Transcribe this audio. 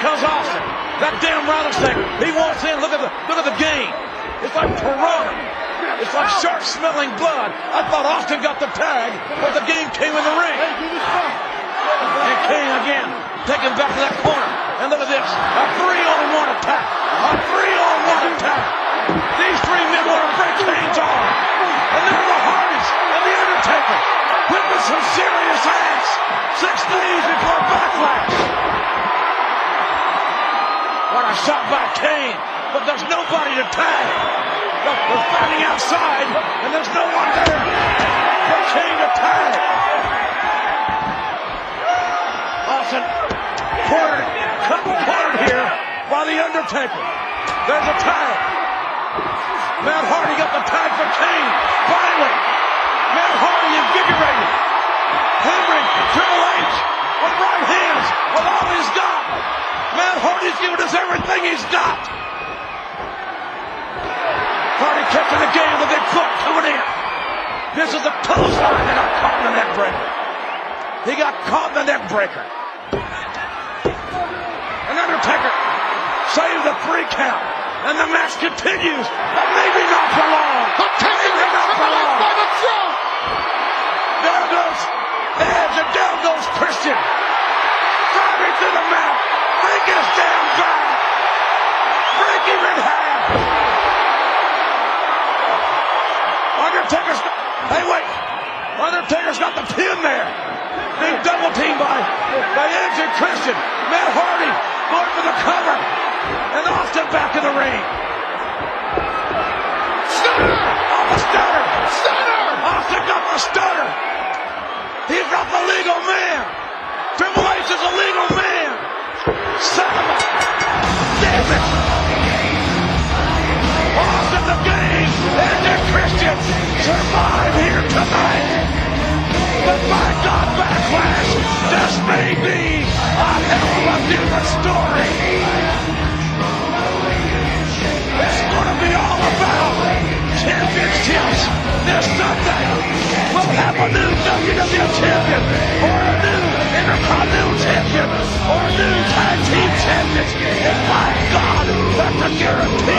comes Austin. That damn rattlesnake. He wants in. Look at the game. It's like piranha. It's like shark smelling blood. I thought Austin got the tag, but the game came in the ring. And Kane again, taken back to that corner. And look at this. A 3-on-1 attack. A 3-on-1 attack. These three men want to break Kane's arm. And they're the Hardys and the Undertaker. Whipping some serious ass. 6 days before Backlash. What a shot by Kane. But there's nobody to tag. They're fighting outside, and there's no one there for Kane to tag. Austin cornered here by the Undertaker. There's a tag. Matt Hardy got the tag for Kane. Finally, Matt Hardy invigorated. Hammering Triple H with right hands with all he's got. Matt Hardy's giving us everything he's got. Hardy catching the game, the big foot coming in. This is a clothesline and got caught in the neck breaker. He got caught in the neck breaker. And Undertaker saves the 3 count. And the match continues, but maybe not for long. Maybe not for long. There goes Edge and down goes Christian. Driving through the mat. Break his damn back. Break him in half. Undertaker's got the pin there. Being double teamed by Edge and Christian. Matt Hardy going for the cover. And Austin back in the ring. Stunner! Oh, the stunner! Stunner! Austin got the stunner. He's got the legal man. Triple H is a legal man. Son of a... Damn it! Austin the game. Edge and Christian survive here tonight. But by God, Backlash, this may be a hell of a different story. It's going to be all about championships this Sunday. We'll have a new WWE champion, or a new Intercontinental champion, or a new tag team champion. And by God, that's a guarantee.